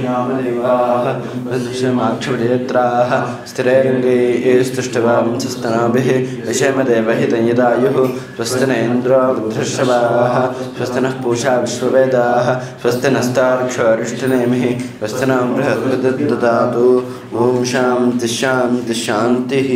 यामदेवाः वन्दुषमाक्षुरेत्राः स्थिरैरङ्गैस्तुष्टवांसस्तनाभिः विषयमदेवहितं यदायुः स्वस्ति न इन्द्रो वृद्धश्रवाः स्वस्ति नः पूषा विश्ववेदाः स्वस्ति नस्तार्क्ष्यरिष्टनेमिः स्वस्ति न बृहस्पतिर्ददातु ॐ शान्ति शान्ति शान्तिः.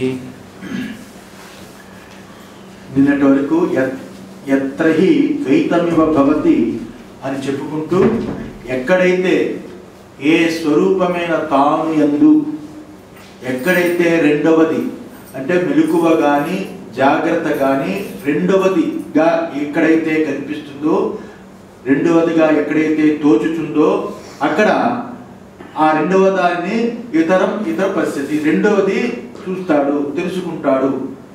నిన్నటి వరకు యత్ర హి ద్వైతమివ భవతి అని చెప్పుకుంటూ ఎక్కడైతే ఏ స్వరూపమైన తాను యందు ఎక్కడైతే రెండవది అంటే మెలకువ కానీ జాగ్రత్త కానీ రెండవదిగా ఎక్కడైతే కనిపిస్తుందో రెండవదిగా ఎక్కడైతే తోచుతుందో అక్కడ ఆ రెండవ దాన్ని ఇతర పరిస్థితి రెండవది చూస్తాడు తెలుసుకుంటాడు.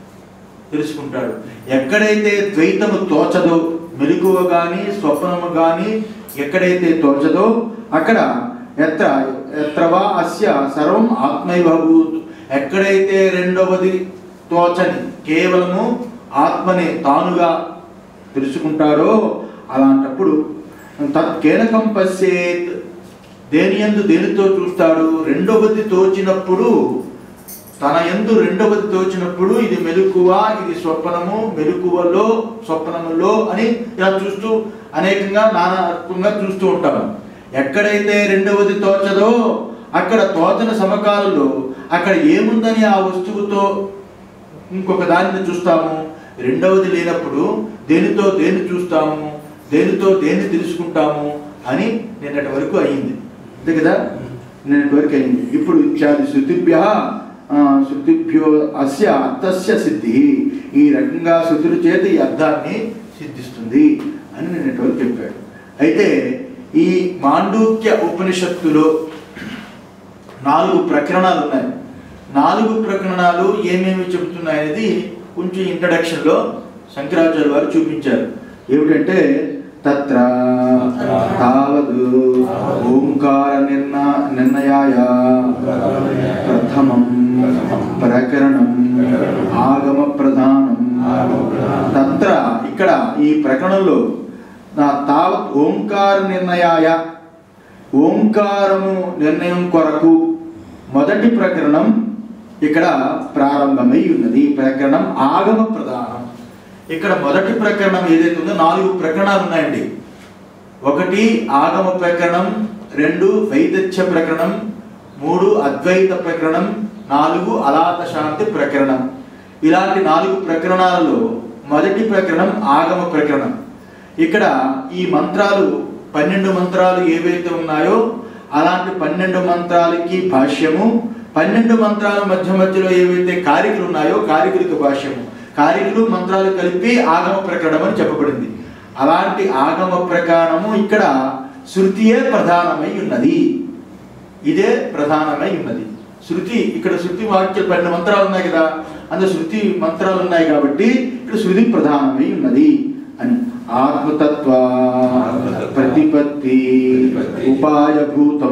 ఎక్కడైతే ద్వైతము తోచదో మెలకువ కానీ స్వప్నము కానీ ఎక్కడైతే తోచదో అక్కడ ఎత్రవా అస్య సర్వం ఆత్మైవభూత్ ఎక్కడైతే రెండవది తోచని కేవలము ఆత్మనే తానుగా తెలుసుకుంటాడో అలాంటప్పుడు తత్కేనకం పశ్యేత్ దేనియందు దేనితో చూస్తాడు రెండవది తోచినప్పుడు తన యందు రెండవది తోచినప్పుడు ఇది మెలకువ ఇది స్వప్నము మెలకువలో స్వప్నములో అని ఇలా చూస్తూ అనేకంగా నానాత్మంగా చూస్తూ ఉంటాము. ఎక్కడైతే రెండవది తోచదో అక్కడ తోచన సమకాలంలో అక్కడ ఏముందని ఆ వస్తువుతో ఇంకొక దానిని చూస్తాము. రెండవది లేనప్పుడు దేనితో దేన్ని చూస్తాము దేనితో దేన్ని తెలుసుకుంటాము అని నిన్నటి వరకు అయింది అంతే కదా. నిన్నటి వరకు అయింది. ఇప్పుడు ఇత్యాది శృతిభ్యో అస్య అర్థస్య సిద్ధి ఈ రకంగా శృతుల చేత ఈ అర్థాన్ని సిద్ధిస్తుంది అని నిన్నటి వరకు చెప్పాడు. అయితే ఈ మాండూక్య ఉపనిషత్తులో 4 ప్రకరణాలు ఉన్నాయి. 4 ప్రకరణాలు ఏమేమి చెబుతున్నాయనేది కొంచెం ఇంట్రడక్షన్లో శంకరాచార్య వారు చూపించారు. ఏమిటంటే తత్ర తావద్ ఓంకార నిర్ణయాయ ప్రథమం ప్రకరణం ఆగమ ప్రధానం. తత్ర ఇక్కడ ఈ ప్రకరణంలో తావత్ ఓంకార నిర్ణయాయ ఓంకారము నిర్ణయం కొరకు మొదటి ప్రకరణం ఇక్కడ ప్రారంభమై ఉన్నది. ప్రకరణం ఆగమ ప్రధానం. ఇక్కడ మొదటి ప్రకరణం ఏదైతే ఉందో 4 ప్రకరణాలు ఉన్నాయండి. 1 ఆగమ ప్రకరణం, 2 వైదత్య ప్రకరణం, 3 అద్వైత ప్రకరణం, 4 అలాత శాంతి ప్రకరణం. ఇలాంటి 4 ప్రకరణాలలో మొదటి ప్రకరణం ఆగమ ప్రకరణం. ఇక్కడ ఈ మంత్రాలు 12 మంత్రాలు ఏవైతే ఉన్నాయో అలాంటి 12 మంత్రాలకి భాష్యము, 12 మంత్రాల మధ్యలో ఏవైతే కారికలు ఉన్నాయో కారికలకు భాష్యము, కారికలు మంత్రాలు కలిపి ఆగమ ప్రకరణం అని చెప్పబడింది. అలాంటి ఆగమ ప్రకరణము ఇక్కడ శృతియే ప్రధానమై ఉన్నది. ఇదే ప్రధానమై ఉన్నది. శృతి ఇక్కడ శృతి వాక్యాలు 12 మంత్రాలు ఉన్నాయి కదా, అందులో శృతి మంత్రాలు ఉన్నాయి కాబట్టి ఇక్కడ శృతి ప్రధానమై ఉన్నది అని. ఆత్మతత్వ ప్రతిపత్తి ఉపాయభూతం.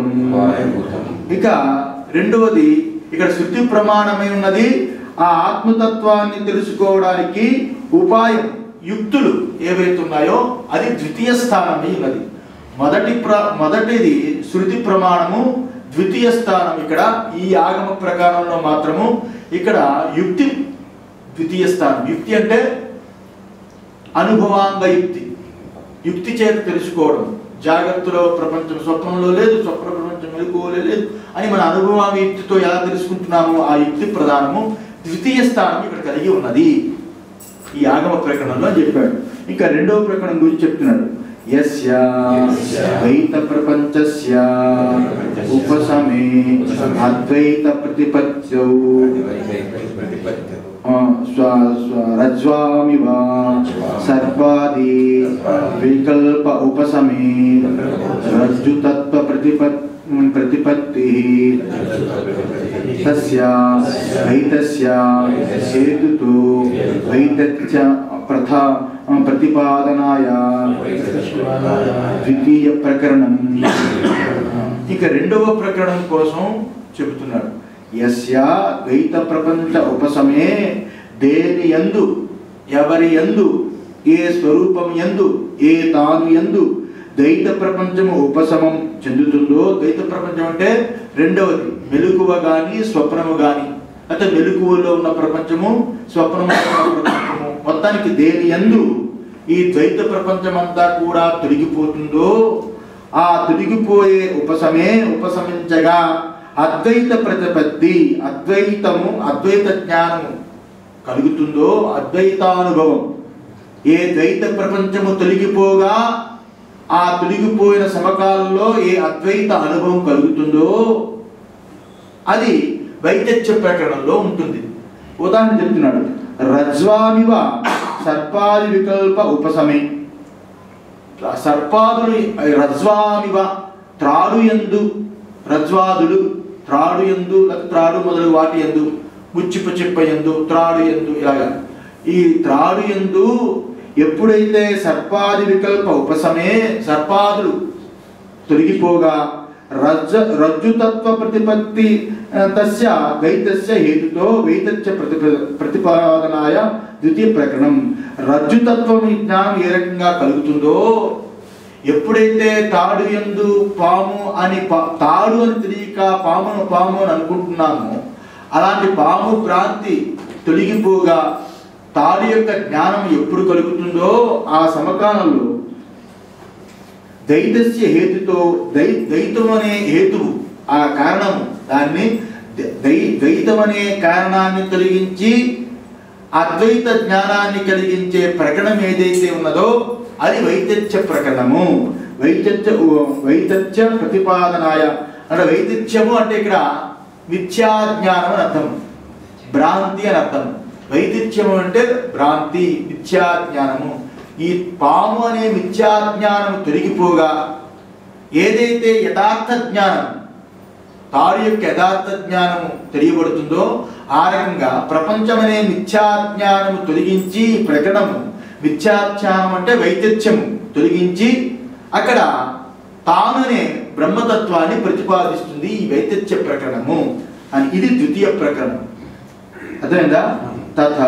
ఇక రెండవది ఇక్కడ శృతి ప్రమాణమై ఉన్నది. ఆ ఆత్మతత్వాన్ని తెలుసుకోవడానికి ఉపాయం యుక్తులు ఏవైతే ఉన్నాయో అది ద్వితీయ స్థానమై ఉన్నది. మొదటిది శృతి ప్రమాణము, ద్వితీయ స్థానం ఇక్కడ ఈ ఆగమ ప్రకారంలో మాత్రము. ఇక్కడ యుక్తి ద్వితీయ స్థానం. యుక్తి అంటే అనుభవాంగ యుక్తి, యుక్తి చేత తెలుసుకోవడం. జాగ్రత్తలో ప్రపంచం స్వప్నంలో లేదు, స్వప్న ప్రపంచం మెలకువలో లేదు అని మన అనుభవాంగ యుక్తితో ఎలా తెలుసుకుంటున్నాము ఆ యుక్తి ప్రధానము ద్వితీయ స్థానం ఇక్కడ కలిగి ఉన్నది ఈ ఆగమ ప్రకరణంలో చెప్పాడు. ఇంకా రెండవ ప్రకరణం గురించి చెప్తున్నాడు. యస్య ద్వైత ప్రపంచస్య ఉపశమే అద్వైత ప్రతిపత్యౌ రజ్వామివ సర్వాది వికల్ప ఉపశమే రజ్జుతత్వ ప్రతిపత్తి తస్య ద్వైతస్య హేతుతో ద్వైతస్య ప్రతిపాదనాయ ద్వితీయ ప్రకరణం. ఇక రెండవ ప్రకరణం కోసం చెబుతున్నాడు. యస్య ద్వైత ప్రపంచ ఉపశమే దేని యందు ఎవరి యందు ఏ స్వరూపం యందు ఏ తాను యందు ద్వైత ప్రపంచము ఉపశమం చెందుతుందో, ద్వైత ప్రపంచం అంటే రెండవది మెలకువ కానీ స్వప్నము కానీ, అంటే మెలకువలో ఉన్న ప్రపంచము, స్వప్నము ప్రపంచము, మొత్తానికి దేని యందు ఈ ద్వైత ప్రపంచం అంతా కూడా తొలగిపోతుందో, ఆ తొలగిపోయే ఉపశమించగా అద్వైత ప్రతిపత్తి, అద్వైతము, అద్వైత జ్ఞానము కలుగుతుందో, అద్వైతానుభవం. ఏ ద్వైత ప్రపంచము తొలగిపోగా ఆ తొలగిపోయిన సమకాలంలో ఏ అద్వైత అనుభవం కలుగుతుందో అది వైతథ్య ప్రకరణంలో ఉంటుంది. ఉదాహరణ చెప్తున్నాడు, రజ్వామివ సర్పాది వికల్ప ఉపశమే. సర్పాదులు రజ్వామివ త్రాడు యందు, రజ్వాదులు త్రాడు యందు, త్రాడు మొదలు వాటి యందు, ముచ్చిప చెప్ప యందు, త్రాడు యందు, ఇలాగా ఈ త్రాడు యందు ఎప్పుడైతే సర్పాది వికల్ప ఉపశమే, సర్పాదులు తొలగిపోగా రజ్జుతత్వ ప్రతిపత్తి తస్య ద్వైతస్య హేతుతో వైతథ్య ప్రతిపాదనాయ ద్వితీయ ప్రకరణం. రజ్జుతత్వం జ్ఞానం ఏ రకంగా కలుగుతుందో, ఎప్పుడైతే తాడు యందు పాము అని తాడు అని తెలియక పాము అని అనుకుంటున్నామో, అలాంటి పాము భ్రాంతి తొలగిపోగా తాడు యొక్క జ్ఞానం ఎప్పుడు కలుగుతుందో ఆ సమకాలంలో ద్వైతస్య హేతుతో, ద్వైతం అనే హేతువు, ఆ కారణము, దాన్ని ద్వైతం అనే కారణాన్ని తొలగించి అద్వైత జ్ఞానాన్ని కలిగించే ప్రకరణం ఏదైతే ఉన్నదో అది వైతథ్య ప్రకరణము. వైతథ్య ప్రతిపాదనాయ అంటే వైతథ్యము అంటే ఇక్కడ మిథ్యాజ్ఞానం అని అర్థం, భ్రాంతి అని అర్థం. వైతథ్యము అంటే భ్రాంతి, మిథ్యాజ్ఞానము. ఈ పాము అనే మిథ్యాజ్ఞానము తొలగిపోగా ఏదైతే యథార్థ జ్ఞానం, తాడు యొక్క యథార్థ జ్ఞానము తెలియబడుతుందో, ఆ రకంగా ప్రపంచం అనే మిథ్యాజ్ఞానము తొలగించి ప్రకటనము, మిథ్యాజ్ఞానం అంటే వైతథ్యము తొలగించి అక్కడ తాననే బ్రహ్మతత్వాన్ని ప్రతిపాదిస్తుంది ఈ వైతథ్య ప్రకరణము అని. ఇది ద్వితీయ ప్రకరణం. అర్థమైందా? తథా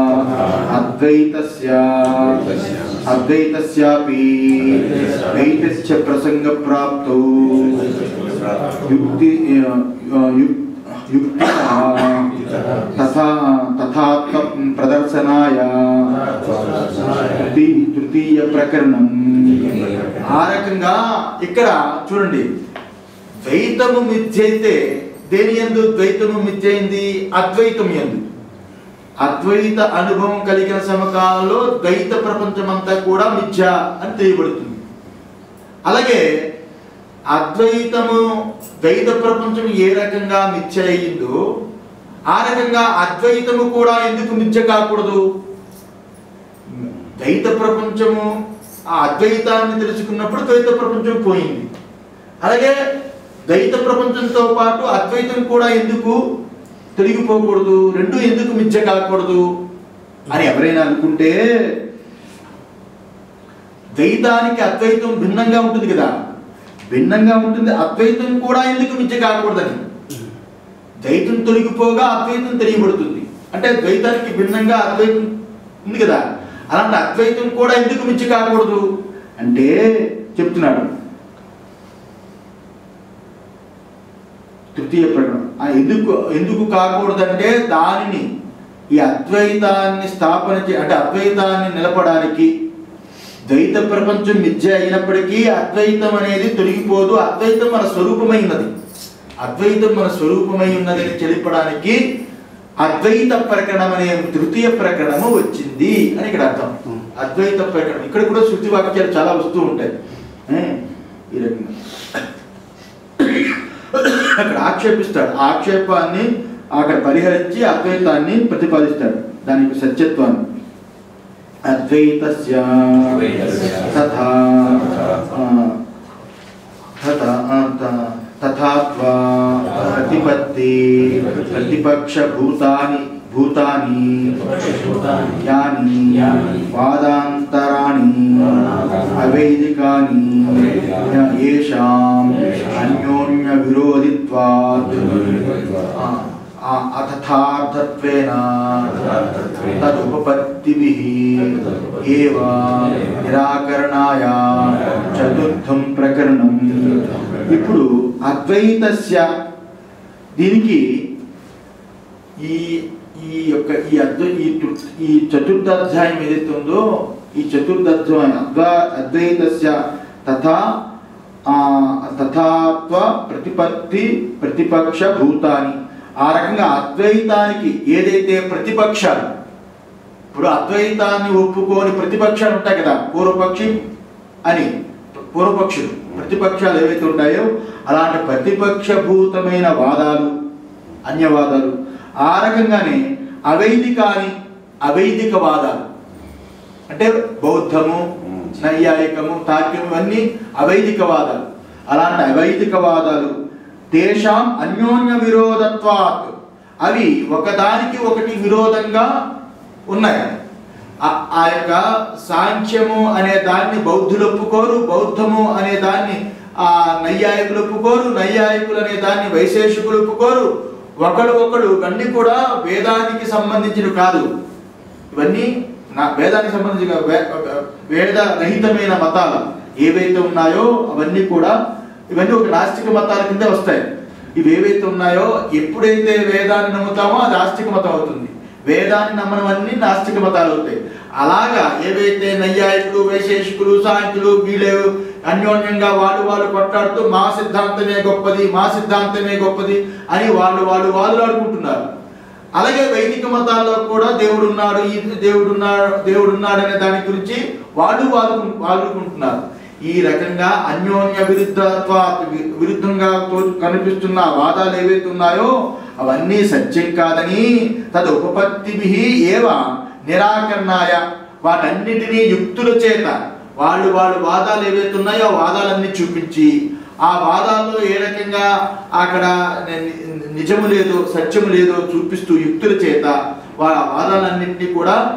అద్వైతస్యాపి వైతథ్య ప్రసంగ ప్రాప్తౌ యుక్తి తథాత్మ ప్రదర్శనాయ తృతీయ ప్రకరణం. ఆ రకంగా ఇక్కడ చూడండి, ద్వైతము మిథ్య అయితే దేని యందు ద్వైతము మిథ్య అయింది? అద్వైతం యందు. అద్వైత అనుభవం కలిగిన సమకాలంలో ద్వైత ప్రపంచం అంతా కూడా మిథ్య అని తెలియబడుతుంది. అలాగే అద్వైతము, ద్వైత ప్రపంచం ఏ రకంగా మిథ్య అయ్యిందో ఆ రకంగా అద్వైతము కూడా ఎందుకు మిథ్య కాకూడదు? ద్వైత ప్రపంచము ఆ అద్వైతాన్ని తెలుసుకున్నప్పుడు ద్వైత ప్రపంచం పోయింది. అలాగే ద్వైత ప్రపంచంతో పాటు అద్వైతం కూడా ఎందుకు తొలగిపోకూడదు? రెండు ఎందుకు మిథ్య కాకూడదు అని ఎవరైనా అనుకుంటే, ద్వైతానికి అద్వైతం భిన్నంగా ఉంటుంది కదా, భిన్నంగా ఉంటుంది. అద్వైతం కూడా ఎందుకు మిథ్య కాకూడదని, ద్వైతం తొలగిపోగా అద్వైతం తెలియబడుతుంది అంటే ద్వైతానికి భిన్నంగా అద్వైతం ఉంది కదా, అలాంటి అద్వైతం కూడా ఎందుకు మిథ్య కాకూడదు అంటే చెప్తున్నాడు తృతీయ ప్రకరణం. ఎందుకు కాకూడదంటే దానిని, ఈ అద్వైతాన్ని స్థాపన అంటే అద్వైతాన్ని నిలపడానికి, ద్వైత ప్రపంచం మిథ్య అయినప్పటికీ అద్వైతం అనేది తొలగిపోదు. అద్వైతం మన స్వరూపమైనది, అద్వైతం మన స్వరూపమై ఉన్నది అని తెలిపడానికి అద్వైత ప్రకరణం అనే తృతీయ ప్రకరణము వచ్చింది అని ఇక్కడ అర్థం. అద్వైత ప్రకరణం ఇక్కడ కూడా శృతి వాక్యాలు చాలా వస్తూ ఉంటాయి. ఈ రకంగా అక్కడ ఆక్షేపిస్తాడు, ఆక్షేపాన్ని అక్కడ పరిహరించి అద్వైతాన్ని ప్రతిపాదిస్తాడు, దానికి సత్యత్వాన్ని. అద్వైతస్య తథా తథాత్వా ప్రతిపత్తి ప్రతిపక్ష భూతాని యాని వాదాంతరాణి అవైదికాని యేషాం అన్యోన్య విరోధిత్వాత్ అతథార్థత్వేన తదుపపత్తిభిః ఏవ నిరాకరణాయ చతుర్థం ప్రకరణం. ఇప్పుడు అద్వైతస్య దీనికి ఈ చతుర్థాధ్యాయం ఏదైతే ఉందో ఈ చతుర్థాధ్యాయం అద్వైతస్య తథాత్వ ప్రతిపత్తి ప్రతిపక్ష భూతాని. ఆ రకంగా అద్వైతానికి ఏదైతే ప్రతిపక్షాలు, ఇప్పుడు అద్వైతాన్ని ఒప్పుకోని ప్రతిపక్షాలు ఉంటాయి కదా, పూర్వపక్షి అని పూర్వపక్షులు ప్రతిపక్షాలు ఏవైతే ఉంటాయో అలాంటి ప్రతిపక్షభూతమైన వాదాలు అన్యవాదాలు, ఆ రకంగానే అవైదిక వాదాలు అంటే బౌద్ధము నైయాయికము తార్కికము ఇవన్నీ అవైదిక వాదాలు. అలాంటి అవైదిక వాదాలు తేషాం అన్యోన్య విరోధత్వాత్, అవి ఒకదానికి ఒకటి విరోధంగా ఉన్నాయి. ఆ యొక్క సాంఖ్యము అనే దాన్ని బౌద్ధులు ఒప్పుకోరు, బౌద్ధము అనే దాన్ని నైయాయికులు ఒప్పుకోరు, నైయాయికులు అనే దాన్ని వైశేషికులు ఒప్పుకోరు. ఒకడు ఇవన్నీ కూడా వేదానికి సంబంధించిన కాదు, ఇవన్నీ వేదానికి సంబంధించిన వేద రహితమైన మతాలు ఏవైతే ఉన్నాయో అవన్నీ కూడా ఇవన్నీ ఒక నాస్తిక మతాల కింద వస్తాయి. ఇవి ఏవైతే ఉన్నాయో ఎప్పుడైతే వేదాన్ని నమ్ముతామో అది ఆస్తిక మతం అవుతుంది, వేదాన్ని నమ్మనవన్నీ నాస్తిక మతాలు అవుతాయి. అలాగా ఏవైతే నైయాయికులు వైశేషికులు సాంఖ్యులు వీళ్ళు అన్యోన్యంగా వాళ్ళు కొట్లాడుతూ మా సిద్ధాంతమే గొప్పది అని వాళ్ళు వాదులాడుకుంటున్నారు. అలాగే వైదిక మతాల్లో కూడా దేవుడు ఉన్నాడు అనే దాని గురించి వాదుకుంటున్నారు. ఈ రకంగా అన్యోన్య విరుద్ధంగా కనిపిస్తున్న వాదాలు ఏవైతే ఉన్నాయో అవన్నీ సత్యం కాదని తదు ఉపపత్తిభిః ఏవ నిరాకరణాయ, వాటన్నిటినీ యుక్తుల చేత వాళ్ళు వాదాలు ఏవైతే ఉన్నాయో వాదాలన్నీ చూపించి ఆ వాదాల్లో ఏ రకంగా అక్కడ నిజము లేదో సత్యము లేదో చూపిస్తూ యుక్తుల చేత వాళ్ళ వాదాలన్నింటినీ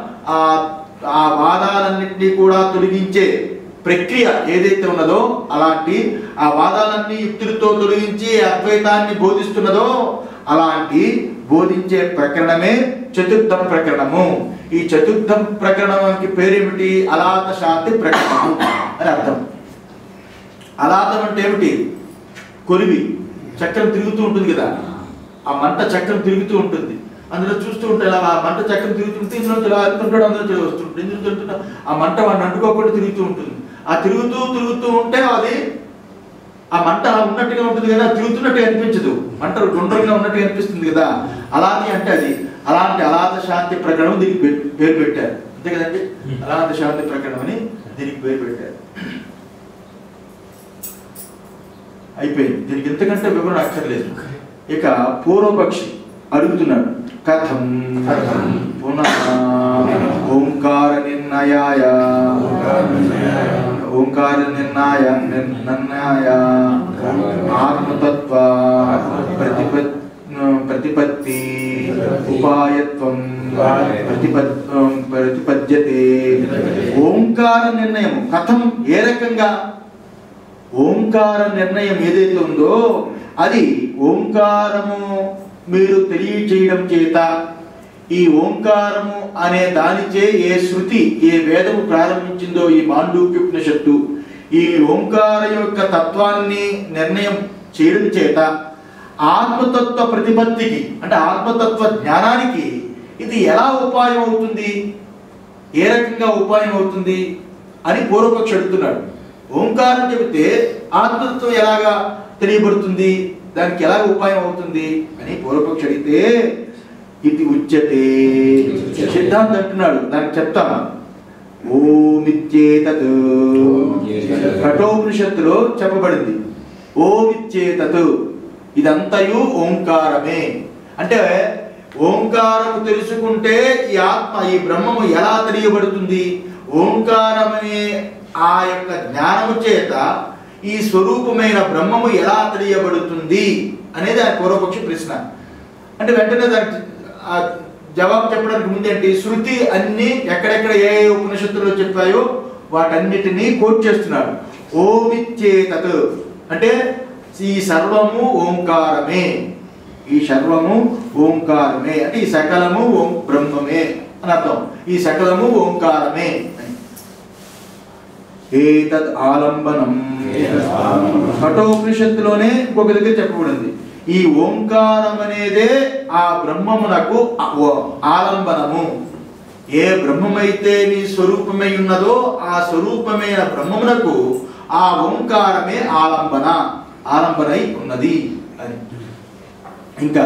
కూడా తొలగించే ప్రక్రియ ఏదైతే ఉన్నదో అలాంటి ఆ వాదాలన్నీ యుక్తులతో తొలగించి అద్వైతాన్ని బోధిస్తున్నదో అలాంటి బోధించే ప్రకరణమే చతుర్థ ప్రకరణము. ఈ చతుర్థ ప్రకరణానికి పేరేమిటి? అలాత శాంతి ప్రకరణం అని అర్థం. అలాతం అంటే ఏమిటి? కొలివి చక్రం తిరుగుతూ ఉంటుంది కదా, ఆ మంట చక్రం తిరుగుతూ ఉంటుంది, అందులో చూస్తూ ఉంటే ఇలా ఆ మంట చక్రం తిరుగుతుంటే ఇందులో ఇలా వెళ్తుంటాడు, అందులో వస్తుంటుంది, ఇందులో తిరుగుతుంటా ఆ మంట వాడిని అంటుకోకుండా తిరుగుతూ ఉంటుంది. ఆ తిరుగుతూ ఉంటే అది ఆ మంట ఉన్నట్టుగా ఉంటుంది కదా, తిరుగుతున్నట్టుగా అనిపించదు, మంట గుండ్రంగా ఉన్నట్టుగా అనిపిస్తుంది కదా. అలాగే అంటే అది అలాంటి అలాత శాంతి ప్రకరణం దీనికి పేరు పెట్టారు, అంతే కదండి. అలాంటి శాంతి ప్రకరణం అని దీనికి పేరు పెట్టారు. అయిపోయింది, దీనికి ఎంతకంటే వివరణ అక్కర్లేదు. ఇక పూర్వపక్షి అడుగుతున్నాడు, కథం పునః ఓంకార నిర్ణయాయ ఆత్మతత్వ ప్రతిపత్తి ఉపాయత్వం ప్రతిపద్యతే. ఓంకార నిర్ణయం కథం, ఏ రకంగా ఓంకార నిర్ణయం ఏదైతే ఉందో అది ఓంకారము మీరు తెలియచేయడం చేత, ఈ ఓంకారము అనే దానిచే ఏ శృతి ఏ వేదము ప్రారంభించిందో ఈ మాండూక్యోపనిషత్తు ఈ ఓంకార యొక్క తత్వాన్ని నిర్ణయం చేయడం చేత ఆత్మతత్వ ప్రతిపత్తికి అంటే ఆత్మతత్వ జ్ఞానానికి ఇది ఎలా ఉపాయం అవుతుంది, ఏ రకంగా ఉపాయం అవుతుంది అని పూర్వపక్షి అడుగుతున్నాడు. ఓంకారం చెబితే ఆత్మతత్వం ఎలాగా తెలియబడుతుంది, దానికి ఎలాగ ఉపాయం అవుతుంది అని పూర్వపక్షి అడిగితే ఇది ఉచ్యతే సిద్ధాంతం అంటున్నాడు. దానికి చెప్తాను. ఓమిచ్చేతత్ కఠోపనిషత్తులో చెప్పబడింది. ఓమిచ్చేతత్ ఇదంతయు ఓంకారమే. అంటే ఓంకారము తెలుసుకుంటే ఈ ఆత్మ ఈ బ్రహ్మము ఎలా తెలియబడుతుంది, ఓంకారమే ఆ యొక్క జ్ఞానము చేత ఈ స్వరూపమైన బ్రహ్మము ఎలా తెలియబడుతుంది అనేది ఆ పూర్వపక్షి ప్రశ్న. అంటే వెంటనే దానికి జవాబు చెప్పడానికి ముందేంటి, శృతి అన్ని ఎక్కడెక్కడ ఏ ఉపనిషత్తులో చెప్పాయో వాటన్నిటినీ కోట్ చేస్తున్నాడు. ఓమిచ్చేతత్ అంటే ఈ సర్వము ఓంకారమే, ఈ సర్వము ఓంకారమే అంటే ఈ సకలము బ్రహ్మమే అని అర్థం. ఈ సకలము ఓంకారమే. ఏతద్ ఆలంబనం కఠోపనిషత్తులోనే ఇంకొక దగ్గర చెప్పబడింది. ఈ ఓంకారం అనేదే ఆ బ్రహ్మమునకు ఆలంబనము. ఏ బ్రహ్మమైతే నీ స్వరూపమై ఉన్నదో ఆ స్వరూపమైన బ్రహ్మమునకు ఆ ఓంకారమే ఆలంబనై ఉన్నది అని. ఇంకా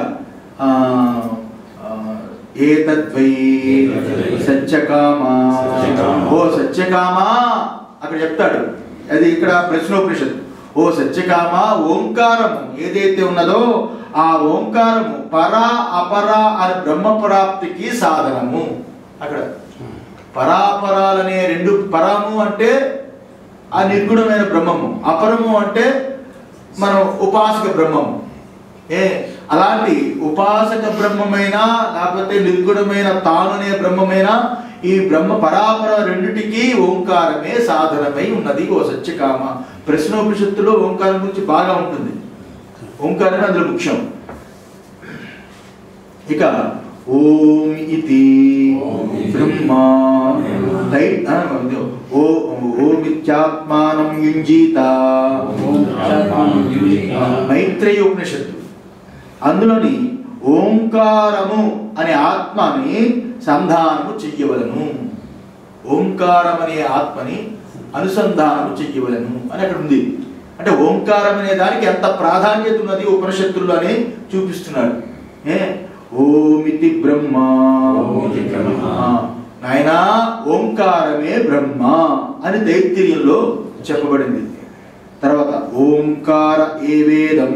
ఏతద్వై సత్యకామా ఓ సత్యకామా అక్కడ చెప్తాడు. అది ఇక్కడ ప్రశ్నోపనిషత్తు. ఓ సత్యకామ, ఓంకారము ఏదైతే ఉన్నదో ఆ ఓంకారము పరా అపరా అని బ్రహ్మప్రాప్తికి సాధనము. అక్కడ పరాపరాలనే రెండు, పరము అంటే ఆ నిర్గుణమైన బ్రహ్మము, అపరము అంటే మనం ఉపాసక బ్రహ్మము. అలాంటి ఉపాసక బ్రహ్మమైన లేకపోతే నిర్గుణమైన తానునే బ్రహ్మమైన ఈ బ్రహ్మ పరాపర రెండిటికి ఓంకారమే సాధనమై ఉన్నది. ఓ సత్యకామ. ప్రశ్నోపనిషత్తులో ఓంకారం గురించి బాగా ఉంటుంది. ఓంకారమే అందులో ముఖ్యం. ఇక ఓం ఇతి బ్రహ్మ ఓమిత్యాత్మానం యుంజీత మైత్రేయ ఉపనిషత్తు. అందులోని ఓంకారము అనే ఆత్మని సంధానము చెయ్యవలను. ఓంకారం అనే ఆత్మని అనుసంధానము చెయ్యవలను అని అక్కడ ఉంది. అంటే ఓంకారం అనే దానికి ఎంత ప్రాధాన్యత ఉన్నది ఉపనిషత్తుల్లో అని చూపిస్తున్నాడు. ఓమితి బ్రహ్మ, నాయనా ఓంకారమే బ్రహ్మ అని తైత్తిరీయంలో చెప్పబడింది. తర్వాత ఓంకార ఏవేదం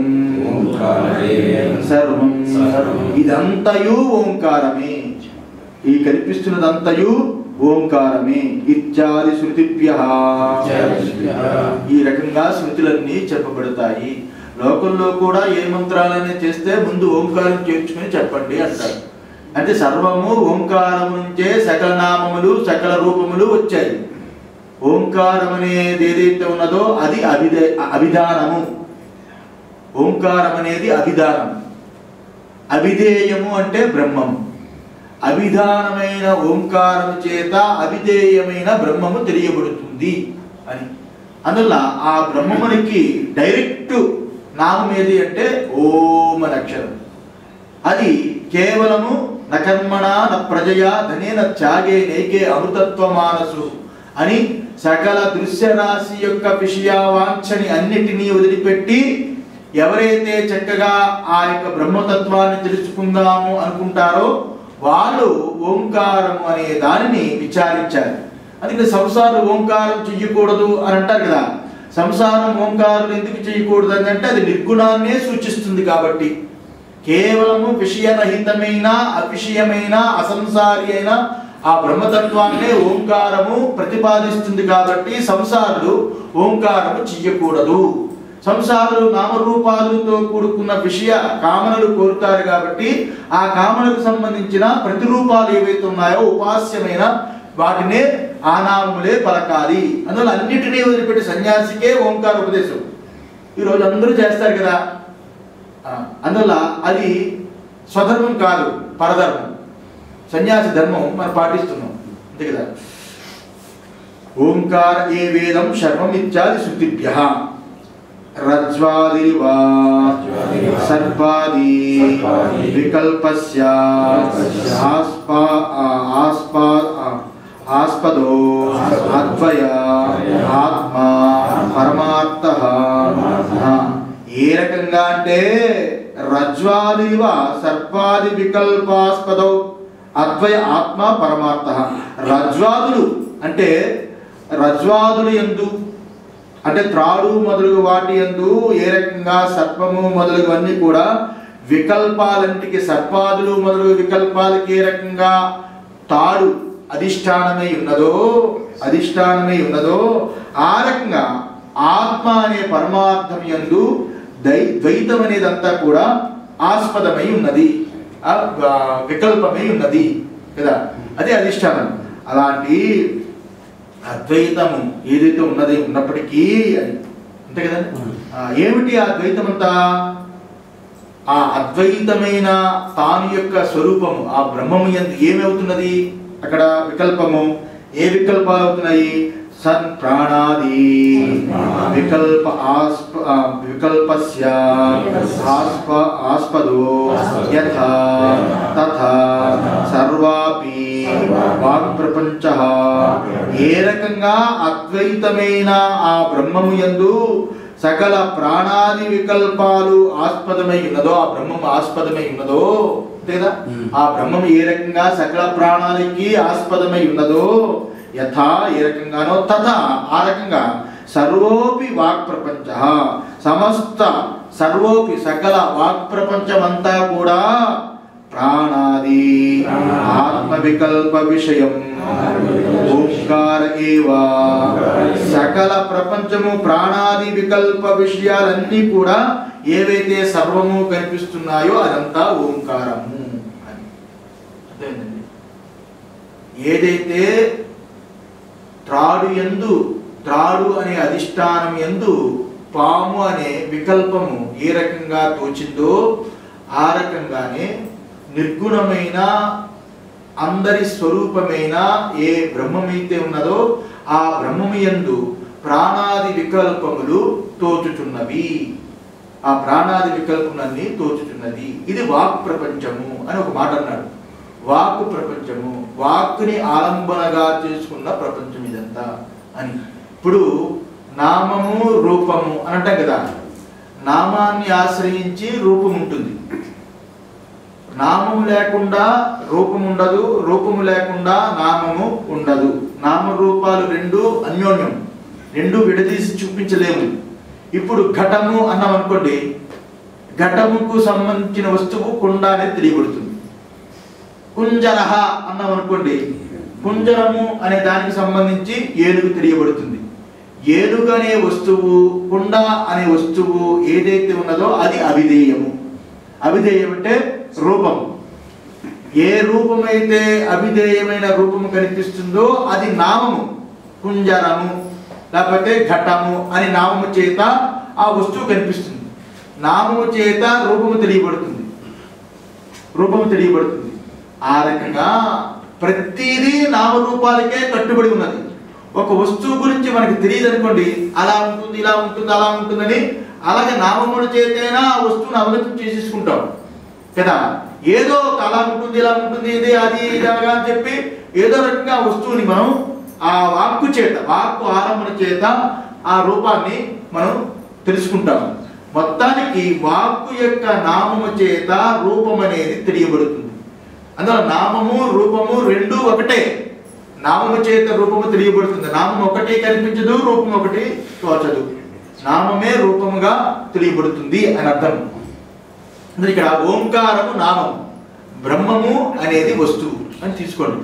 సర్వం, ఇదంతయు ఓంకారమే, ఈ కల్పిస్తున్నదంతయు ఓంకారమే. ఇత్యాది శృతిభ్యః, ఈ రకంగా శృతులన్నీ చెప్పబడతాయి. లోకంలో కూడా ఏ మంత్రాలనే చేస్తే ముందు ఓంకారం చేర్చుకుని చెప్పండి అంటారు. అంటే సర్వము ఓంకారం నుంచే సకల నామములు సకల రూపములు వచ్చాయి. ఓంకారం అనేది ఏదైతే ఉన్నదో అది అభిధానము. ఓంకారం అనేది అభిధానం. అవిధేయము అంటే బ్రహ్మము. అభిధానమైన ఓంకారము చేత అవిధేయమైన బ్రహ్మము తెలియబడుతుంది అని. అందువల్ల ఆ బ్రహ్మమునికి డైరెక్ట్ నామం ఏది అంటే ఓం అనే అక్షరం. అది కేవలము నకర్మణ న ప్రజయా ధనేన త్యాగే నైకే అమృతత్వమానసు అని సకల దృశ్య రాశి యొక్క విషయవాంఛని అన్నిటినీ వదిలిపెట్టి ఎవరైతే చక్కగా ఆ యొక్క బ్రహ్మతత్వాన్ని తెలుసుకుందాము అనుకుంటారో వాళ్ళు ఓంకారము అనే దానిని విచారించారు. అందుకే సంసారం ఓంకారం చెయ్యకూడదు అని అంటారు కదా. సంసారం ఓంకారం ఎందుకు చేయకూడదు అని అంటే అది నిర్గుణాన్నే సూచిస్తుంది కాబట్టి. కేవలము విషయరహితమైన అవిషయమైన అసంసారి అయిన ఆ బ్రహ్మతత్వాన్నే ఓంకారము ప్రతిపాదిస్తుంది కాబట్టి సంసారులు ఓంకారము చెయ్యకూడదు. సంసారులు నామరూపాలతో కూడుకున్న విషయ కామనలు కోరుతారు కాబట్టి ఆ కామనకు సంబంధించిన ప్రతిరూపాలు ఏవైతే ఉన్నాయో ఉపాస్యమైన వాటినే ఆ నామములే పలకాలి. అందువల్ల అన్నిటినీ వదిలిపెట్టి సన్యాసికే ఓంకార ఉపదేశం ఈరోజు అందరూ చేస్తారు కదా. అందువల్ల అది స్వధర్మం కాదు, పరధర్మం. సన్యాసి ధర్మం మనం పాటిస్తున్నాం అంతే కదా. ఓంకార ఏ వేదం శర్వం ఇత్యాది శృతిభ్యః రజ్వాదివా సర్పాది వికల్పస్య ఆస్పదో అద్వయ ఆత్మ పరమార్థః. ఏ రకంగా అంటే రజ్వాదివ సర్పాది వికల్పాస్పదో అద్వయ ఆత్మ పరమార్థః. రజ్వాదులు అంటే రజ్వాదులు యందు అంటే త్రాడు మొదలగు వాటి యందు ఏ రకంగా సర్పము మొదలగువన్నీ కూడా వికల్పాలంటికి సర్పాదులు మొదలగు వికల్పాలకి ఏ రకంగా తాడు అధిష్టానమై ఉన్నదో ఆ రకంగా ఆత్మ అనే పరమార్థం యందు ద్వైతం అనేదంతా కూడా ఆస్పదమై ఉన్నది, వికల్పమై ఉన్నది కదా. అదే అధిష్టానం. అలాంటి అద్వైతము ఏదైతే ఉన్నప్పటికీ అని అంతే కదా. ఏమిటి ఆ ద్వైతం అంతా ఆ అద్వైతమైన తాను యొక్క స్వరూపము ఆ బ్రహ్మము యందు ఏమవుతున్నది? అక్కడ వికల్పము ఏ వికల్పాలు అవుతున్నాయి? సన్ ప్రాణాది వికల్పస్య ఆస్పదో యథా తథా సర్వాపి వాక్ ప్రపంచః ఏ రకంగా అద్వైతమైన ఆ బ్రహ్మము యందు సకల ప్రాణాది వికల్పాలు ఆస్పదమై ఉన్నదో, ఆ బ్రహ్మము ఆస్పదమై ఉన్నదో లేదా ఆ బ్రహ్మము ఏ రకంగా సకల ప్రాణాలకి ఆస్పదమై ఉన్నదో, యథా ఏ రకంగానో తథా ఆ రకంగా సర్వోపి వాక్ ప్రపంచ సమస్త సర్వోపి సకల వాక్ ప్రపంచమంతా కూడా ప్రాణాది ఆత్మ వికల్ప విషయం ఓంకార ఏవా. సకల ప్రపంచము ప్రాణాది వికల్ప విషయాలన్నీ కూడా ఏవైతే సర్వము కనిపిస్తున్నాయో అదంతా ఓంకారము అని అర్థమైందండి. ఏదైతే త్రాడు అనే అధిష్టానం యందు పాము అనే వికల్పము ఏ రకంగా తోచిందో ఆ రకంగానే నిర్గుణమైన అందరి స్వరూపమైన ఏ బ్రహ్మమైతే ఉన్నదో ఆ బ్రహ్మము యందు ప్రాణాది వికల్పములు తోచుచున్నవి. ఆ ప్రాణాది వికల్పములన్నీ తోచుచున్నది. ఇది వాక్ ప్రపంచము అని ఒక మాట అన్నాడు. వాక్ ప్రపంచము, వాక్కుని ఆలంబనగా చేసుకున్న ప్రపంచం ఇదంతా అని. ఇప్పుడు నామము రూపము అని అంటాం కదా. నామాన్ని ఆశ్రయించి రూపం ఉంటుంది. నామము లేకుండా రూపం ఉండదు, రూపము లేకుండా నామము ఉండదు. నామరూపాలు రెండు అన్యోన్యం, రెండు విడదీసి చూపించలేము. ఇప్పుడు ఘటము అన్నాం అనుకోండి, ఘటముకు సంబంధించిన వస్తువు కుండ అనేది తెలియబడుతుంది. కుంజరహ అన్నాం అనుకోండి, కుంజరము అనే దానికి సంబంధించి ఏనుగు తెలియబడుతుంది. ఏనుగు అనే వస్తువు, కుండ అనే వస్తువు ఏదైతే ఉన్నదో అది అవిధేయము. అవిధేయం అంటే రూపము. ఏ రూపమైతే అవిధేయమైన రూపము కనిపిస్తుందో అది నామము. కుంజరము లేకపోతే ఘటము అని నామము చేత ఆ వస్తువు కనిపిస్తుంది. నామము చేత రూపము తెలియబడుతుంది. రూపము తెలియబడుతుంది. ఆ రకంగా ప్రతిదీ నామరూపాలకే కట్టుబడి ఉన్నది. ఒక వస్తువు గురించి మనకి తెలియదు అనుకోండి, అలా ఉంటుంది, ఇలా ఉంటుంది, అలా ఉంటుందని అలాగే నామముల చేతేనా ఆ వస్తువును అవగతం చేసేసుకుంటాం కదా. ఏదో అలా ఉంటుంది, ఇలా ఉంటుంది, ఇది అది ఇలాగా అని చెప్పి ఏదో రకంగా ఆ వస్తువుని మనం ఆ వాక్కు చేత, వాక్కు ఆరంభన చేత ఆ రూపాన్ని మనం తెలుసుకుంటాము. మొత్తానికి వాక్కు యొక్క నామము చేత రూపం అనేది తెలియబడుతుంది. అందులో నామము రూపము రెండు ఒకటే. నామము చేత రూపము తెలియబడుతుంది. నామం ఒకటి కనిపించదు, రూపం ఒకటి తోచదు. నామమే రూపముగా తెలియబడుతుంది అని అర్థం. ఇక్కడ ఓంకారము నామము, బ్రహ్మము అనేది వస్తువు అని తీసుకోండి.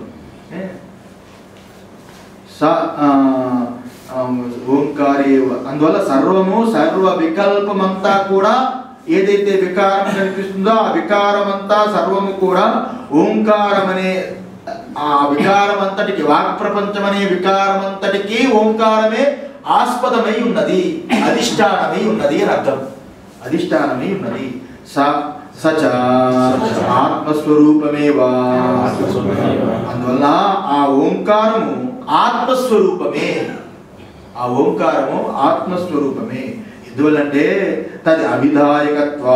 ఓంకారే. అందువల్ల సర్వము సర్వ వికల్పమంతా కూడా ఏదైతే వికారం కనిపిస్తుందో ఆ వికారమంతా సర్వము కూడా ఓంకారం అనే ఆ వికారమంతటికి, వాక్ ప్రపంచం అనే వికారమంతటికి ఓంకారమే ఆస్పదమై ఉన్నది, అధిష్టానమై ఉన్నది అని అర్థం. అధిష్టానమై ఉన్నది. సచ ఆత్మస్వరూపమేవా. అందువల్ల ఆ ఓంకారము ఆత్మస్వరూపమే. ఆ ఓంకారము ఆత్మస్వరూపమే. ఎందువల్లంటే తది అవిధాయకత్వా,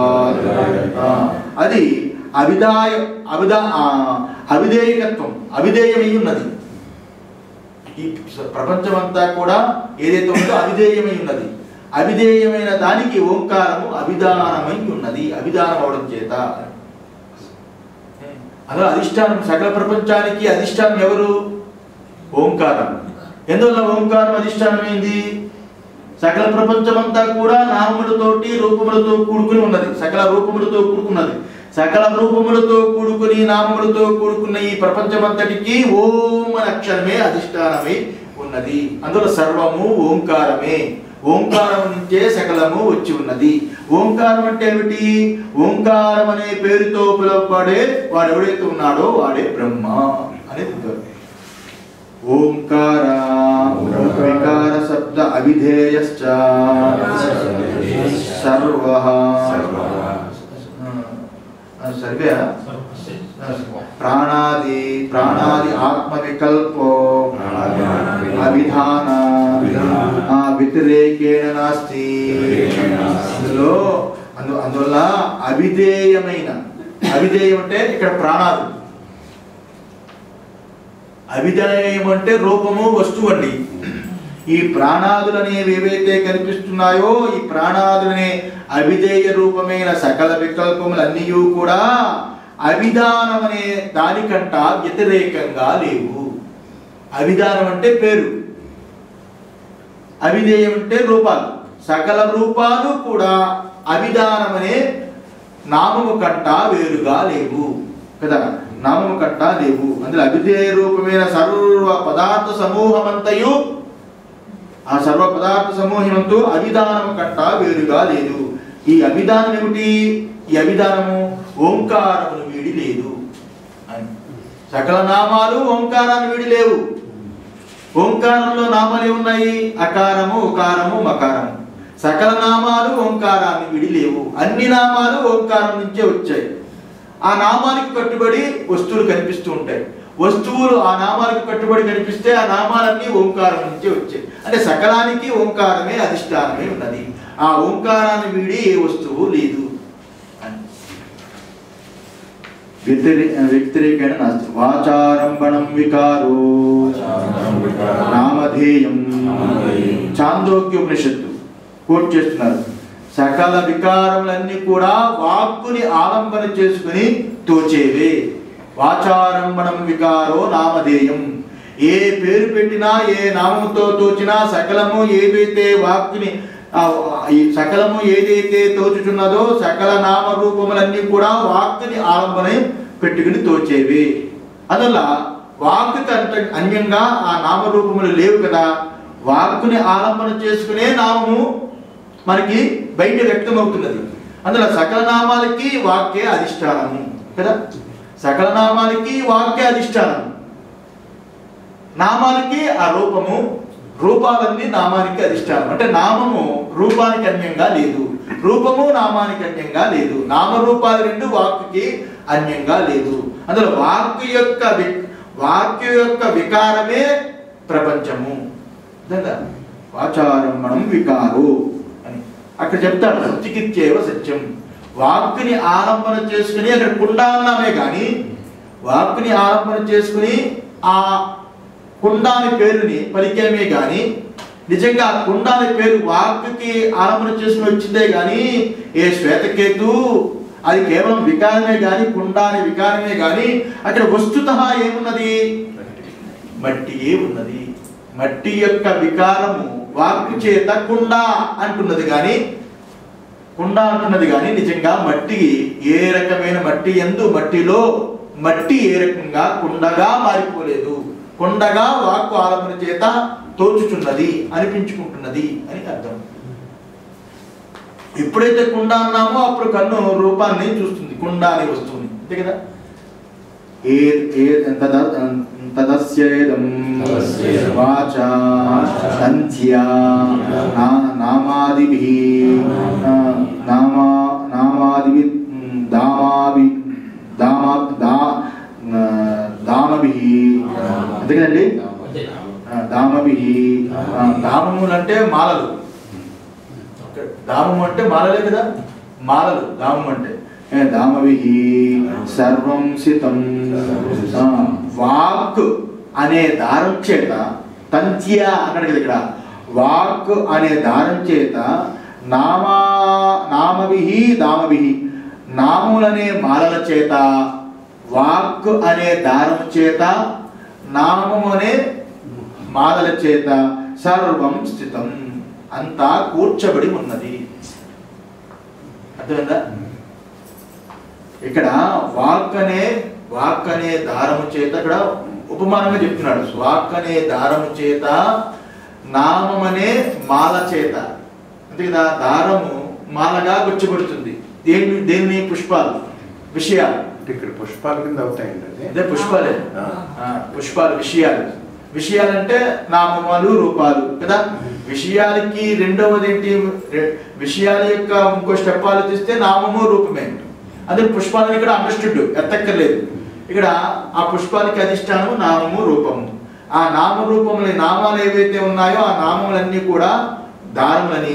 అది అవిధేయకత్వం, అవిధేయమై ఉన్నది. ఈ ప్రపంచమంతా కూడా ఏదైతే ఉందో అవిధేయమై ఉన్నది. అవిధేయమైన దానికి ఓంకారము అవిధానమై ఉన్నది. అవిధానం అవడం చేత అలా అధిష్టానం, సకల ప్రపంచానికి అధిష్టానం ఎవరు? ఓంకారం. ఎందువల్ల ఓంకారం అధిష్టానమైంది? సకల ప్రపంచమంతా కూడా నామములతోటి రూపములతో కూడుకుని ఉన్నది. సకల రూపములతో కూడుకున్నది. సకల రూపములతో కూడుకుని నామములతో కూడుకున్న ఈ ప్రపంచమంతటికి ఓం అనే అక్షరమే అధిష్టానమై ఉన్నది. అందులో సర్వము ఓంకారమే. ఓంకారం నుంచే సకలము వచ్చి ఉన్నది. ఓంకారం అంటే ఏమిటి? ఓంకారం అనే పేరుతో పిలువబడే వాడు ఎవడైతే ఉన్నాడో వాడే బ్రహ్మ అనేది. ఓంకార వికార శబ్ద అవిధేయశ్చ సర్వః సర్వే ప్రాణాది ఆత్మవికల్పో అవిధాన వ్యతిరేకేణ నాస్తి. అందువల్ల అవిధేయం అంటే ఇక్కడ ప్రాణాలు, అవిధేయం అంటే రూపము వస్తువు అండి. ఈ ప్రాణాదులనేవి ఏవైతే కనిపిస్తున్నాయో ఈ ప్రాణాదులనే అవిధేయ రూపమైన సకల వికల్పములన్నీ కూడా అవిధానం అనే దానికంట వ్యతిరేకంగా లేవు. అవిధానం అంటే పేరు, అవిధేయం అంటే రూపాలు. సకల రూపాలు కూడా అవిధానం అనే నామము కంట వేరుగా లేవు కదా, నామము కంట లేవు. అందులో అవిధేయ రూపమైన సర్వ పదార్థ సమూహమంతయు, ఆ సర్వ పదార్థ సమూహమంతు అవిధానము కంట వేరుగా లేదు. ఈ అవిధానం ఏమిటి? ఈ అవిధానము ఓంకారమును వీడి లేదు అని. సకల నామాలు ఓంకారాన్ని వీడి లేవు. ఓంకారంలో నామాలు ఏమున్నాయి? అకారము, ఉకారము, మకారము. సకల నామాలు ఓంకారాన్ని వీడి లేవు. అన్ని నామాలు ఓంకారం నుంచే వచ్చాయి. ఆ నామానికి కట్టుబడి వస్తువులు కనిపిస్తూ ఉంటాయి. వస్తువులు ఆ నామాలకు కట్టుబడి కనిపిస్తే ఆ నామాలన్నీ ఓంకారం నుంచే వచ్చాయి. అంటే సకలానికి ఓంకారమే అధిష్టానమే ఉన్నది. ఆ ఓంకారాన్ని వీడి ఏ వస్తువు లేదు అని. వ్యతిరేకేణ నాస్తి. వాచారంభణం వికారో నామధేయం. చాందోగ్యోపనిషత్తు కోట్ చేస్తున్నారు. సకల వికారములన్నీ కూడా వాక్కుని ఆలంబన చేసుకుని తోచేవే. వాచారంభణం వికారో నామధేయం. ఏ పేరు పెట్టినా ఏ నామంతో తోచినా సకలము ఏదైతే వాక్కుని సకలము ఏదైతే తోచుచున్నదో సకల నామ రూపములన్నీ కూడా వాక్కుని ఆలంబన పెట్టుకుని తోచేవి. అందువల్ల వాక్కుకి అన్యంగా ఆ నామరూపములు లేవు కదా. వాక్కుని ఆలంబన చేసుకునే నామము మనకి బయట వ్యక్తం అవుతున్నది. అందులో సకల నామాలకి వాక్యే అధిష్టానము కదా. సకల నామాలకి వాక్యే అధిష్టానం. నామాలకి ఆ రూపము, రూపాలన్నీ నామానికి అధిష్టానం. అంటే నామము రూపానికి అన్యంగా లేదు, రూపము నామానికి అన్యంగా లేదు. నామరూపాలు రెండు వాక్కుకి అన్యంగా లేదు. అందులో వాక్కు యొక్క వికారమే ప్రపంచము. వాచారంభణం వికారో అని అక్కడ చెప్తాడు. సత్యకిత్యేవ సత్యం. వాక్కుని ఆలంబన చేసుకుని అక్కడ కుండా అన్నామే కానీ వాక్కుని ఆలంబన చేసుకుని ఆ కుండాని పేరుని పలికేమే కానీ నిజంగా ఆ కుండాని పేరు వాక్కుకి ఆలంబన చేసుకుని వచ్చిందే కానీ ఏ శ్వేతకేతు అది కేవలం వికారమే కానీ కుండాని వికారమే కానీ అక్కడ వస్తుతః ఏమున్నది? మట్టియే ఉన్నది. మట్టి యొక్క వికారము వాక్కు చేత కుండా అంటున్నది కానీ నిజంగా మట్టి ఏ రకమైన మట్టి యందు మట్టిలో మట్టి ఏ రకంగా కుండగా మారిపోలేదు. కుండగా వాక్కు ఆలంబన చేత తోచుచున్నది, అనిపించుకుంటున్నది అని అర్థం. ఎప్పుడైతే కుండ అన్నామో అప్పుడు కన్ను రూపాన్ని చూస్తుంది, కుండ అనే వస్తువుని, అంతే కదా. తదస్యేదం వాచా సంధ్యా నామాదిభిః దామభిః అంతే కదండి. దామభిః దామములు అంటే మాలలు. దామము అంటే మాలలే కదా, మాలలు దామం అంటే. దామభిః సర్వం సితం. వాక్ అనే దారం చేత తంత్య అక్కడ ఇక్కడ వాక్ అనే దారం చేత నామభిః దామభిః నాములనే మాలల చేత వాక్ అనే దారం చేత నామము అనే మాలల చేత సర్వం స్థితం అంతా కూర్చబడి ఉన్నది. అర్థమైందా? ఇక్కడ వాక్ అనే దారము చేత ఇక్కడ ఉపమానంగా చెప్తున్నాడు. వాక్ అనే దారము చేత నామమనే మాల చేత, అంతే కదా. దారము మాలగా గుచ్చబడుతుంది. దేన్ని? పుష్పాలు, విషయాలు. ఇక్కడ పుష్పాల కింద అవుతాయండి. అదే పుష్పాలే, పుష్పాలు విషయాలు. విషయాలంటే నామములు రూపాలు కదా. విషయాలకి రెండవది ఏంటి? విషయాల యొక్క ఇంకో స్టెప్ ఆలోచిస్తే నామము రూపమే. అదే పుష్పాలను ఇక్కడ అండర్స్టూడ్ ఎత్తక్కర్లేదు. ఇక్కడ ఆ పుష్పానికి అధిష్టానము నామము రూపము. ఆ నామరూపముల నామాలు ఏవైతే ఉన్నాయో ఆ నామములన్నీ కూడా దారములని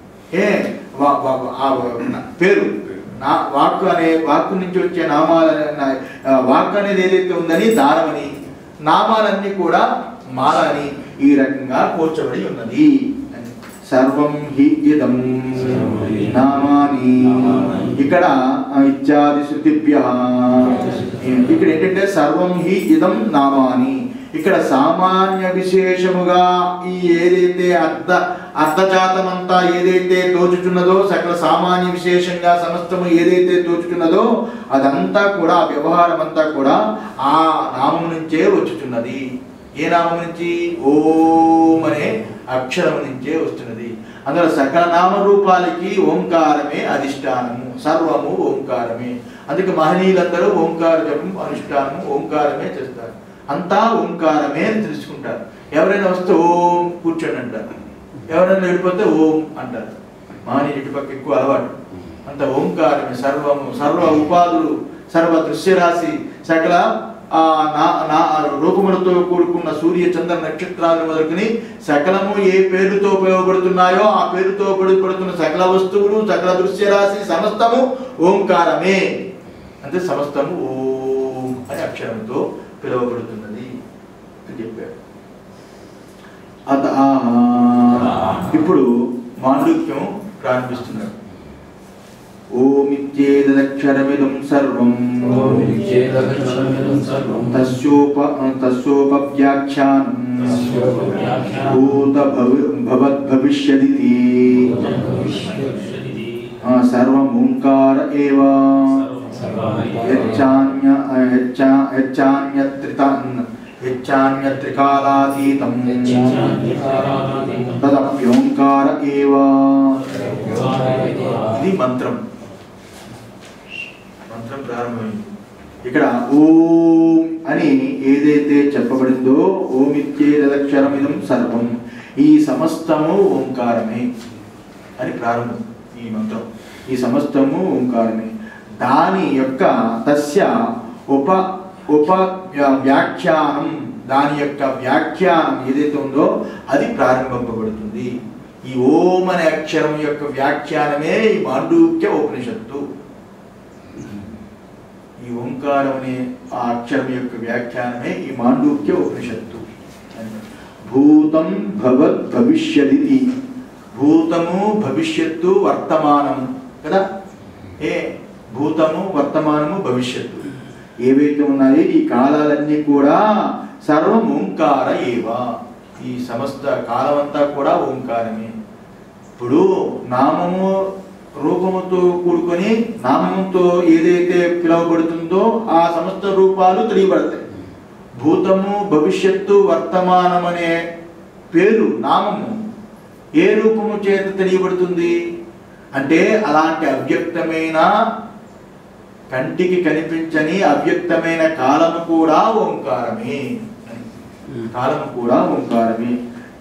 పేరు వాక్కు నుంచి వచ్చే నామాలని వాక్ అనేది ఏదైతే ఉందని దారమని, నామాలన్నీ కూడా మాల అని ఈ రకంగా కూర్చబడి ఉన్నది. సర్వం హి ఇదం నామాని ఇక్కడ ఇత్యాది శృతిభ్యః. ఇక్కడ ఏంటంటే సర్వం హి ఇదం నామాని, ఇక్కడ సామాన్య విశేషముగా ఈ ఏదైతే అర్థజాతమంతా ఏదైతే తోచుచున్నదో, సకల సామాన్య విశేషంగా సమస్తము ఏదైతే తోచుచున్నదో అదంతా కూడా ఆ వ్యవహారం అంతా కూడా ఆ నామం నుంచే వచ్చుచున్నది. ఏ నామం నుంచి? ఓం అనే అక్షరం నుంచే వస్తున్నది. అందులో సకల నామరూపాలకి ఓంకారమే అధిష్టానము, సర్వము ఓంకారమే. అందుకే మహనీయులందరూ ఓంకార జపం అనుష్ఠానము ఓంకారమే చేస్తారు. అంతా ఓంకారమే అని తెలుసుకుంటారు. ఎవరైనా వస్తే ఓం కూర్చోండి అంటారు, ఎవరైనా వెళ్ళిపోతే ఓం అంటారు. మహనీయులు ఇటుపక్క ఎక్కువ అలవాటు. అంత ఓంకారమే సర్వము, సర్వ ఉపాధులు, సర్వ దృశ్యరాశి, సకల రూపములతో కూడుకున్న సూర్య చంద్ర నక్షత్రాలు మొదలుకొని సకలము ఏ పేరుతో ఉపయోగపడుతున్నాయో ఆ పేరుతో ఉపయోగపడుతున్న సకల వస్తువులు, సకల దృశ్యరాశి సమస్తము ఓంకారమే. అంటే సమస్తము ఓం అనే అక్షరంతో పిలువబడుతున్నది అని చెప్పాడు. ఇప్పుడు మాండూక్యం ప్రారంభిస్తున్నాడు. ఓమిత్యేదక్షరమిదం సర్వం తస్యోపవ్యాఖ్యానం భూత భవద్భవిష్యదితి సర్వం ఓంకార ఏవ యచ్చాన్యత్రికాలాతీతం తదప్యోంకార ఏవ. ఇది మంత్రం. మంత్రం ప్రారంభమైంది. ఇక్కడ ఓం అని ఏదైతే చెప్పబడిందో ఓమిత్యేదక్షరమిదం సర్వం, ఈ సమస్తము ఓంకారమే అని ప్రారంభం. ఈ మంత్రం ఈ సమస్తము ఓంకారమే. దాని యొక్క తస్య ఉప వ్యాఖ్యానం, దాని యొక్క వ్యాఖ్యానం ఏదైతే ఉందో అది ప్రారంభింపబడుతుంది. ఈ ఓం అనే అక్షరం యొక్క వ్యాఖ్యానమే ఈ మాండూక్య ఉపనిషత్తు. ఈ ఓంకారం అనే ఆ అక్షరం యొక్క వ్యాఖ్యానమే ఈ మాండూక్య ఉపనిషత్తు. భూతం భవత్ భవిష్యదితి, భూతము భవిష్యత్తు వర్తమానము కదా. భూతము వర్తమానము భవిష్యత్తు ఏవైతే ఉన్నాయో ఈ కాలాలన్నీ కూడా సర్వం ఓంకార ఏవ. ఈ సమస్త కాలమంతా కూడా ఓంకారమే. ఇప్పుడు నామము రూపముతో కూడుకొని నామముతో ఏదైతే పిలువబడుతుందో ఆ సమస్త రూపాలు తెలియబడతాయి. భూతము భవిష్యత్తు వర్తమానం అనే పేరు నామము ఏ రూపము చేత తెలియబడుతుంది అంటే అలాంటి అవ్యక్తమైన కంటికి కనిపించని అవ్యక్తమైన కాలము కూడా ఓంకారమే. కాలము కూడా ఓంకారమే.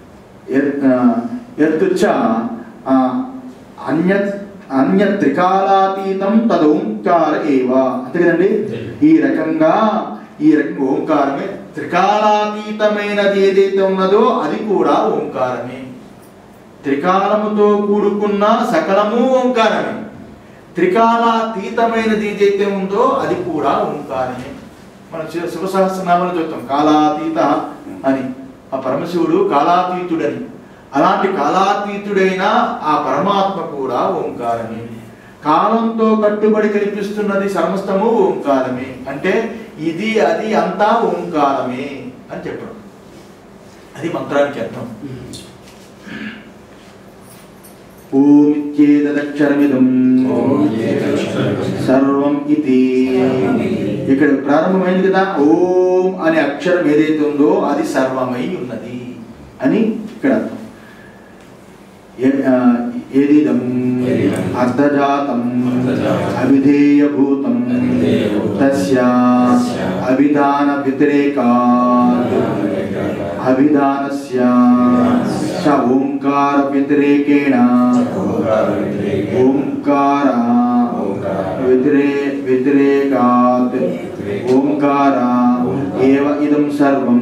అన్య త్రికాలాతీతం తదోంకార ఏవ. అంతే కదండి. ఈ రకంగా ఓంకారమే. త్రికాలాతీతమైనది ఏదైతే ఉన్నదో అది కూడా ఓంకారమే. త్రికాలముతో కూడుకున్న సకలము ఓంకారమే. త్రికాలాతీతమైనది ఏదైతే ఉందో అది కూడా ఓంకారమే. మనం శివసహస్రనామాలు చూస్తాం కాలాతీత అని. ఆ పరమశివుడు కాలాతీతుడని. అలాంటి కాలాతీతుడైన ఆ పరమాత్మ కూడా ఓంకారమే. కాలంతో కట్టుబడి కనిపిస్తున్నది సమస్తము ఓంకారమే. అంటే ఇది అది అంతా ఓంకారమే అని చెప్పడం. అది మంత్రానికి అర్థం. ఓమిత్యేదక్షరమిదం సర్వం ఇది. ఇక్కడ ప్రారంభమైంది కదా. ఓం అనే అక్షరం ఏదైతే ఉందో అది సర్వమై ఉన్నది అని ఇక్కడ అర్థం. ఏదిదం అర్ధజాతం అవిధేయభూతం తస్య అవిధాన వ్యతిరేకాత్ అవిధానస్య చ ఓంకార వ్యతిరేకేణ ఓంకార ఓంకార ఏవ ఇదం సర్వం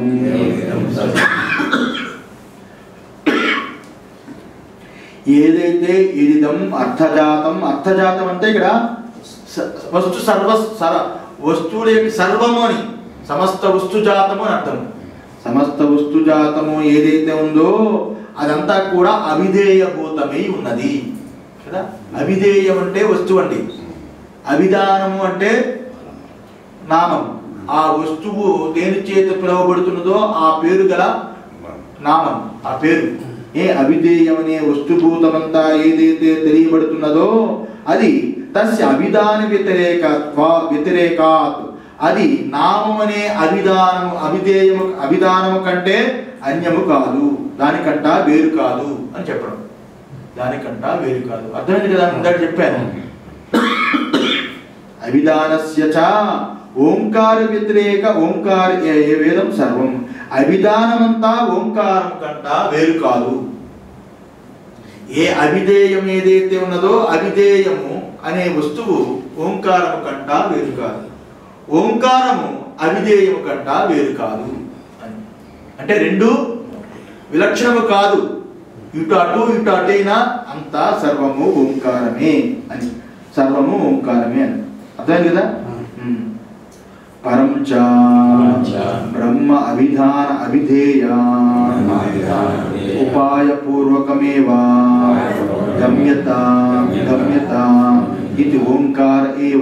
ఏదైతే ఇదిదం అర్థజాతం, అర్థజాతం అంటే ఇక్కడ వస్తు వస్తువుల యొక్క సర్వము అని, సమస్త వస్తుజాతము అని అర్థం. సమస్త వస్తుజాతము ఏదైతే ఉందో అదంతా కూడా అవిధేయభూతమై ఉన్నది కదా. అవిధేయం అంటే వస్తువు అండి, అవిధానము అంటే నామం. ఆ వస్తువు దేని చేత పిలువబడుతున్నదో ఆ పేరు గల నామం, ఆ పేరు. అవిధేయం అనే వస్తుభూతమంతా ఏదైతే తెలియబడుతున్నదో అది తస్య అవిధాన వ్యతిరేకాత్, అది నామం అనే అవిధానము కంటే అన్యము కాదు, దానికంటా వేరు కాదు అని చెప్పడం. దానికంటా వేరు కాదు, అర్థమైంది కదా, ముందర చెప్పాను. అవిధానస్య చ ఓంకార వ్యతిరేక ఓంకార వేదం సర్వం, అవిధానమంతా ఓంకారం కంటా వేరు కాదు. ఏ అవిధేయం ఏదైతే ఉన్నదో అవిధేయము అనే వస్తువు ఓంకారము కంటా వేరు కాదు, ఓంకారము అవిధేయము కంటా వేరు కాదు అని. అంటే రెండు విలక్షణము కాదు, ఇటు అటు ఇటు అటైనా అంతా సర్వము ఓంకారమే అని, సర్వము ఓంకారమే అని అర్థమైంది కదా. పరం చ బ్రహ్మ అవిధాన అవిధేయ ఉపాయ పూర్వకమేవ గమ్యత గమ్యత ఇది ఓంకార ఏవ.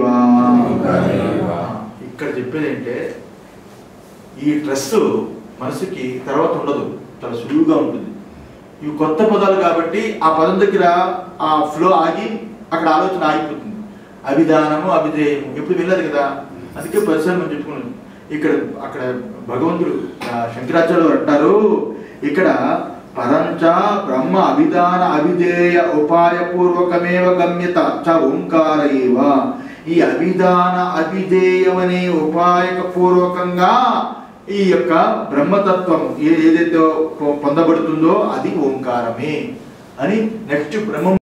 ఇక్కడ చెప్పేది ఏంటంటే ఈ డ్రెస్ మనసుకి తర్వాత ఉండదు, చాలా సులువుగా ఉంటుంది. ఇవి కొత్త పదాలు కాబట్టి ఆ పదం దగ్గర ఆ ఫ్లో ఆగి అక్కడ ఆలోచన ఆగిపోతుంది. అవిధానము అవిధేయము ఎప్పుడు వెళ్ళదు కదా, అందుకే పరిసరం మనం చెప్పుకున్నాం. ఇక్కడ అక్కడ భగవంతుడు శంకరాచార్యులు అంటారు, ఇక్కడ పరంచ బ్రహ్మ అవిధాన అవిధేయ ఉపాయ పూర్వకమేవ గమ్యత చ ఓంకార ఏవ. ఈ అవిధాన అవిధేయమనే ఉపాయక పూర్వకంగా ఈ యొక్క బ్రహ్మతత్వం ఏదైతే పొందబడుతుందో అది ఓంకారమే అని. నెక్స్ట్ బ్రహ్మం